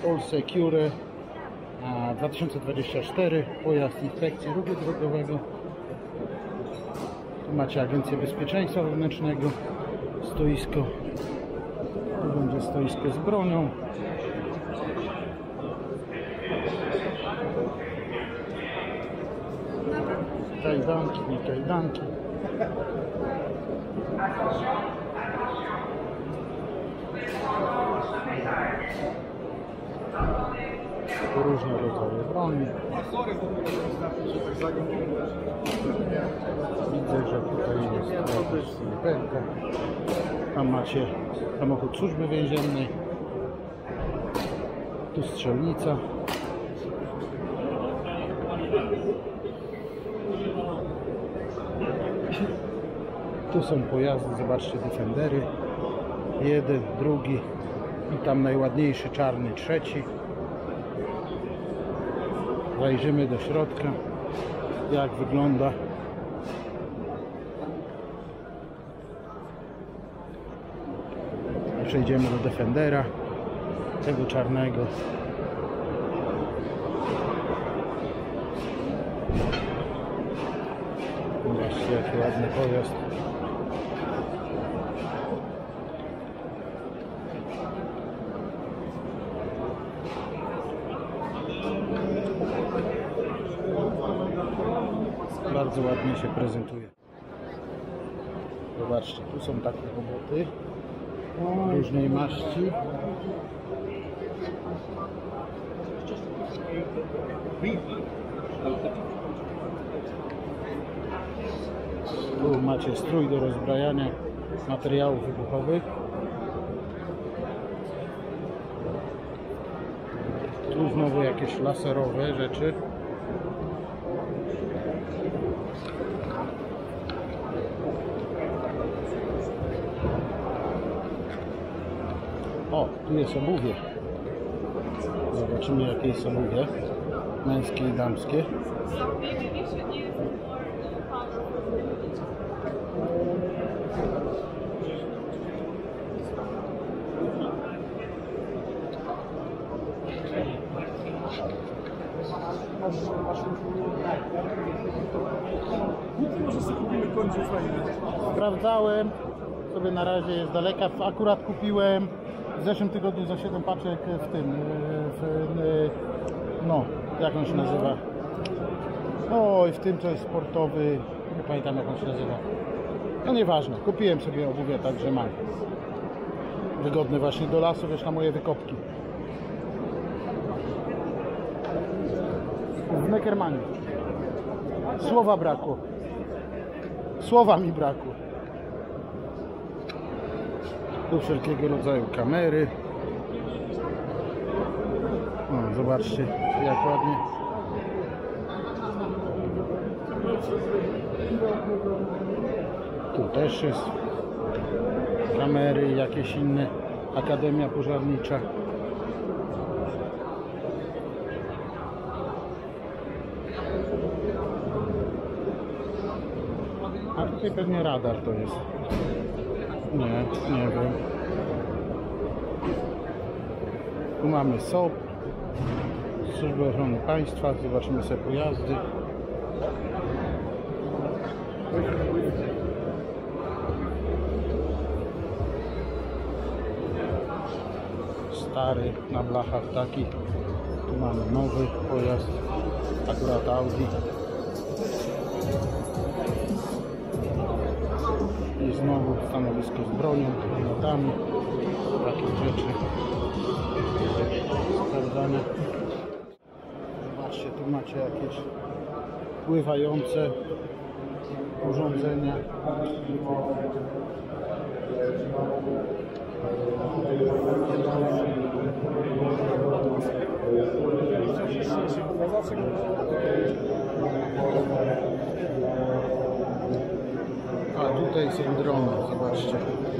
All Secure 2024, pojazd inspekcji ruchu drogowego. Tu macie Agencję Bezpieczeństwa Wewnętrznego, stoisko, tu będzie stoisko z bronią. Kajdanki, nie kajdanki. Różne rodzaje broni. Widzę, że tutaj jest jakaś snajperka. Tam macie samochód służby więziennej. Tu strzelnica. Tu są pojazdy, zobaczcie, Defendery. Jeden, drugi i tam najładniejszy czarny, trzeci. Zajrzymy do środka, jak wygląda. Przejdziemy do Defendera, tego czarnego. Zobaczcie, jaki ładny pojazd. Bardzo ładnie się prezentuje. Zobaczcie, tu są takie roboty różnej maści. Tu macie strój do rozbrajania materiałów wybuchowych. Tu znowu jakieś laserowe rzeczy. O, tu jest obuwie. Zobaczymy, jakie jest obuwie. Męskie i damskie. Może sobie kupimy końcu fajny. Sprawdzałem sobie, na razie jest daleka. Akurat kupiłem w zeszłym tygodniu za 7 paczek w tym, no, jak on się nazywa? Oj, w tym, co jest sportowy, nie pamiętam, jak on się nazywa. No nieważne, kupiłem sobie obuwie, także mam. Wygodny właśnie do lasu, wiesz, na moje wykopki. W Neckermanie. Słowa brakło. Słowa mi brakło. Tu wszelkiego rodzaju kamery. O, zobaczcie, jak ładnie. Tu też jest kamery, jakieś inne. Akademia Pożarnicza. A tutaj pewnie radar to jest. Nie wiem. Tu mamy SOP, Służbę Ochrony Państwa. Zobaczymy sobie pojazdy. Stary na blachach taki. Tu mamy nowy pojazd, akurat Audi. I znowu stanowisko z bronią, granatami, takie rzeczy. Sprawdzanie. Zobaczcie, tu macie jakieś pływające urządzenia. A tutaj są drony, zobaczcie.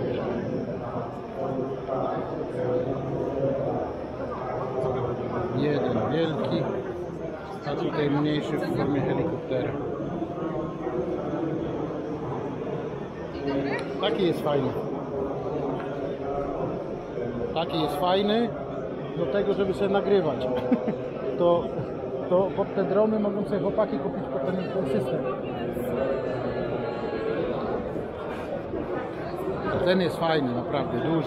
Jeden wielki, a tutaj mniejszy w formie helikoptera. Taki jest fajny. Taki jest fajny. do tego, żeby sobie nagrywać. To pod te drony mogą sobie chłopaki kupić pod ten system. Ten jest fajny, naprawdę duży.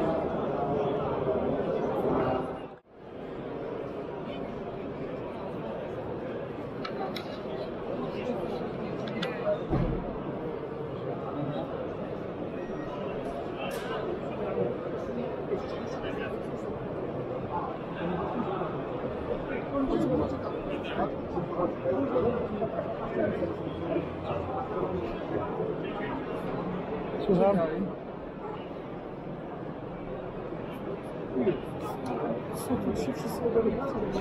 Słucham? Co się wszystko robi?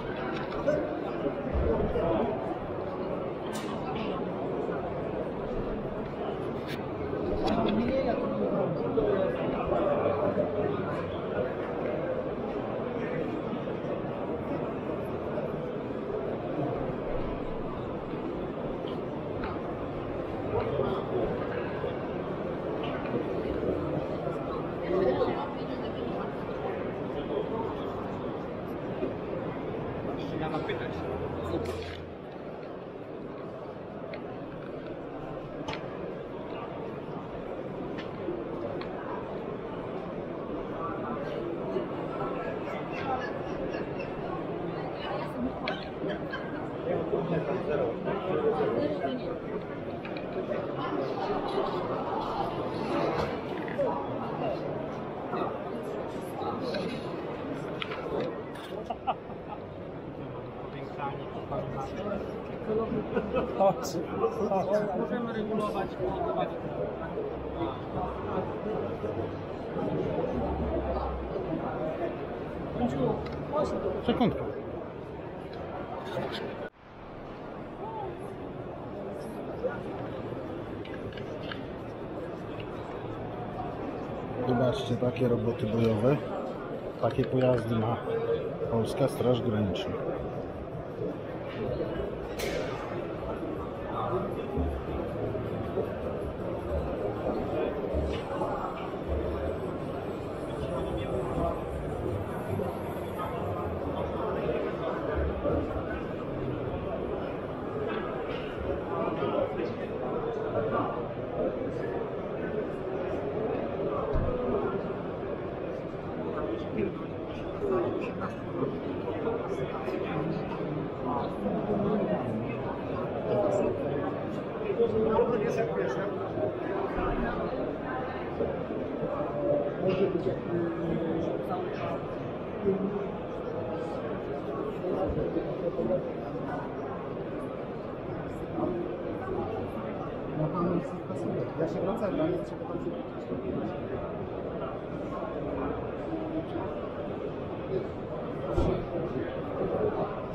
Możemy regulować. Sekundkę. Zobaczcie, takie roboty bojowe, takie pojazdy ma Polska Straż Graniczna. Ja się wracam, ale nie trzeba tam się